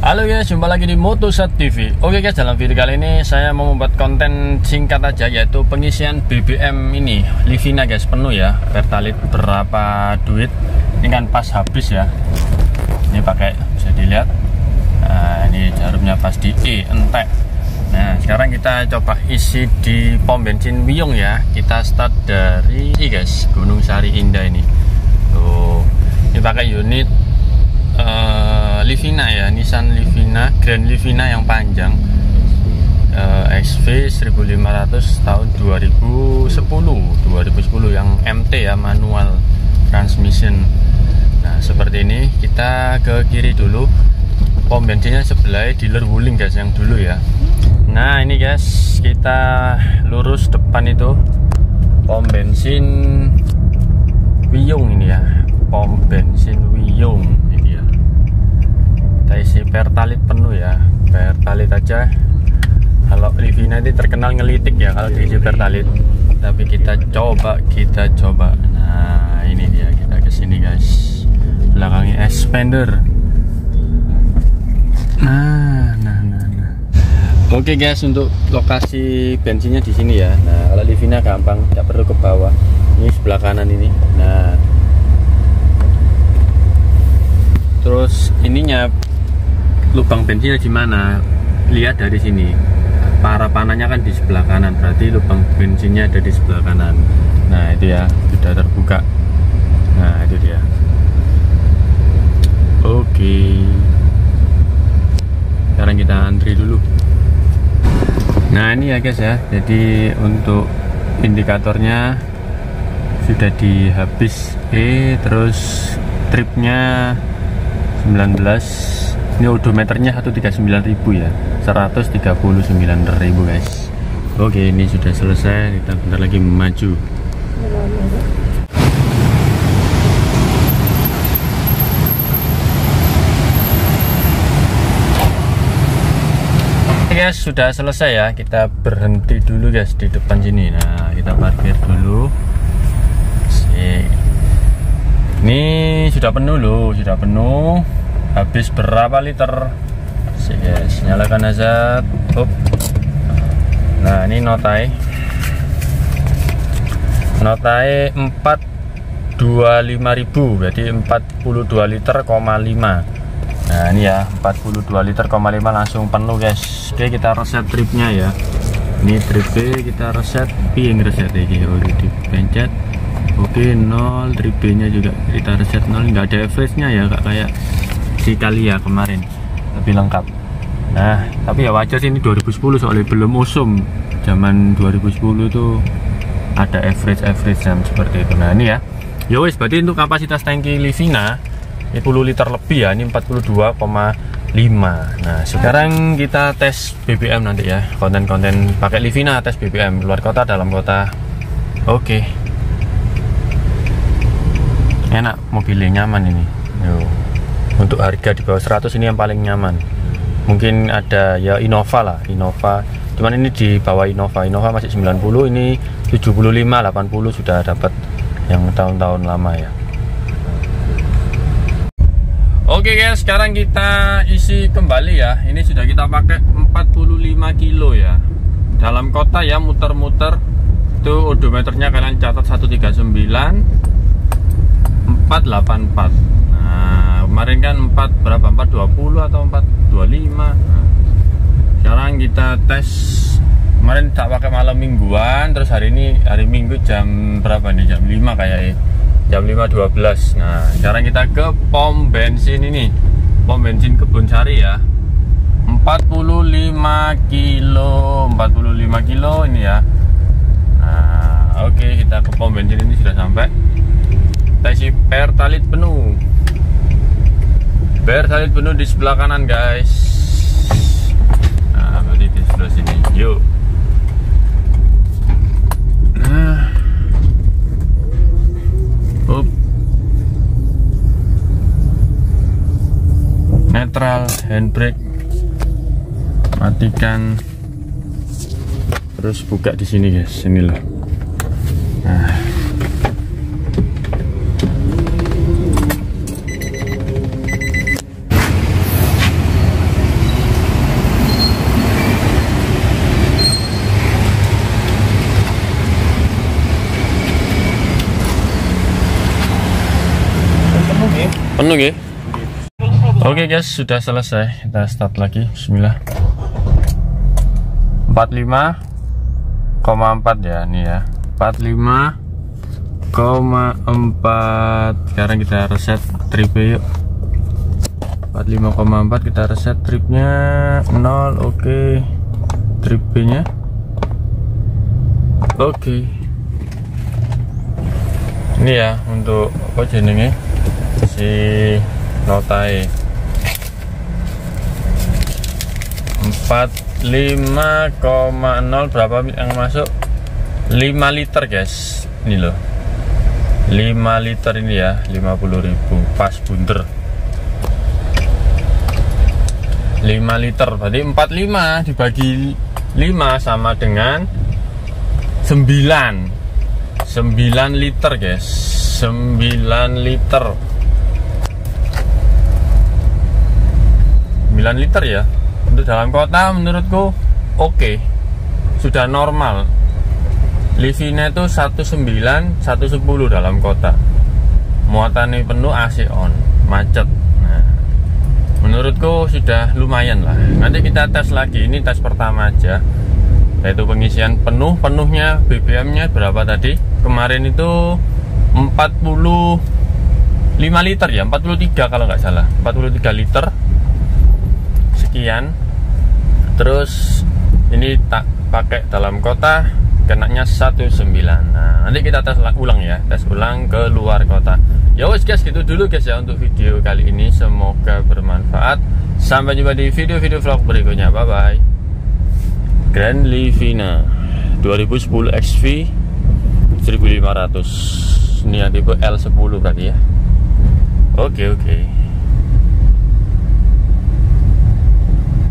Halo guys, jumpa lagi di Motosat TV. Oke guys, dalam video kali ini saya mau membuat konten singkat aja, yaitu pengisian BBM ini Livina guys, penuh ya. Pertalite berapa duit? Ini kan pas habis ya. Ini pakai, bisa dilihat. Nah, ini jarumnya pas di E, entek. Nah, sekarang kita coba isi di pom bensin Wiyung ya. Kita start dari I guys, Gunung Sari Indah ini. Tuh, ini pakai unit Livina ya, Nissan Livina, Grand Livina yang panjang, XV 1500 tahun 2010 yang MT ya, manual transmission. Nah seperti ini, kita ke kiri dulu, pom bensinnya sebelah dealer Wuling guys yang dulu ya. Nah ini guys, kita lurus depan itu pom bensin Wiyung ini ya, pom bensin Wiyung. Kita isi Pertalite penuh ya, Pertalite aja. Kalau Livina ini terkenal ngelitik ya kalau diisi Pertalite, tapi kita coba. Nah ini dia, kita kesini guys, belakangnya expander. Nah. Oke guys, untuk lokasi bensinnya di sini ya. Nah kalau Livina gampang, tidak perlu ke bawah. Ini sebelah kanan ini. Nah terus ininya, lubang bensinnya di mana? Lihat dari sini. Para panahnya kan di sebelah kanan, berarti lubang bensinnya ada di sebelah kanan. Nah, itu ya, sudah terbuka. Nah, itu dia. Oke. Sekarang kita antri dulu. Nah, ini ya guys ya. Jadi untuk indikatornya sudah dihabis terus tripnya 19. Ini odometernya 139.000 ya, 139.000 guys. Oke, ini sudah selesai, kita bentar lagi maju. Oke guys, sudah selesai ya. Kita berhenti dulu guys di depan sini. Nah, kita parkir dulu. Ini sudah penuh loh, sudah penuh. Habis berapa liter? Guys, nyalakan aja. Nah, ini notai 425.000, berarti 42 liter, 5. Nah, ini ya 42 liter, 5 langsung penuh guys. Oke, kita reset tripnya ya. Ini trip B kita reset, yang reset ini dipencet. Oke, 0, trip B nya juga kita reset 0, nggak ada average-nya ya, kayak di Italia kemarin, lebih lengkap. Nah tapi ya wajar sih, ini 2010 soalnya belum usum. Zaman 2010 tuh ada average jam seperti itu. Nah ini ya, wes, berarti untuk kapasitas tangki Livina 10 liter lebih ya, ini 42,5. Nah sekarang kita tes BBM nanti ya, konten-konten pakai Livina, tes BBM luar kota, dalam kota. Oke. Enak, mobilnya nyaman ini. Untuk harga di bawah 100 ini yang paling nyaman. Mungkin ada ya Innova lah, Innova. Cuman ini di bawah Innova masih 90, ini 75, 80 sudah dapat yang tahun-tahun lama ya. Oke guys, sekarang kita isi kembali ya. Ini sudah kita pakai 45 kilo ya. Dalam kota ya, muter-muter. Itu odometernya kalian catat 139 484. Kemarin kan 420 atau 425. Sekarang kita tes. Kemarin tak pakai malam mingguan, terus hari ini hari Minggu jam berapa nih? Jam 5 kayaknya. Jam 5.12. Nah, sekarang kita ke pom bensin ini. Pom bensin Kebun Sari ya. 45 kilo ini ya. Nah, oke, kita ke pom bensin ini sudah sampai. Kita isi Pertalite penuh. Pertalite penuh di sebelah kanan guys. Nah berarti di sebelah sini. Yuk. Nah, netral, handbrake, matikan, terus buka di sini guys. Inilah. Nah. Penuh ya. Oke guys, sudah selesai. Kita start lagi. Bismillah. 45,4 ya, ini ya. 45,4. Sekarang kita reset tripnya yuk. 45,4 kita reset tripnya 0. Oke. Trip B nya oke. Ini ya untuk apa jenenge si notae 45,0 berapa yang masuk? 5 liter guys. Ini loh 5 liter ini ya, 50.000 pas bunder 5 liter berarti 45 dibagi 5 sama dengan 9 liter guys. 9 liter 9 liter ya. Untuk dalam kota menurutku oke, sudah normal. Livina itu 19, 110 dalam kota. Muatannya penuh, AC on, macet. Nah, menurutku sudah lumayan lah. Nanti kita tes lagi, ini tes pertama aja, yaitu pengisian penuhnya BBM-nya berapa tadi? Kemarin itu 45 liter ya, 43 kalau nggak salah, 43 liter sekian. Terus ini tak pakai dalam kota, kenanya 19. Nah, nanti kita tes ulang ya, tes ulang ke luar kota. Ya wes guys, gitu dulu guys ya untuk video kali ini. Semoga bermanfaat. Sampai jumpa di video-video vlog berikutnya. Bye bye. Grand Livina 2010 XV 1500. Ini yang tipe L10 berarti ya. Oke.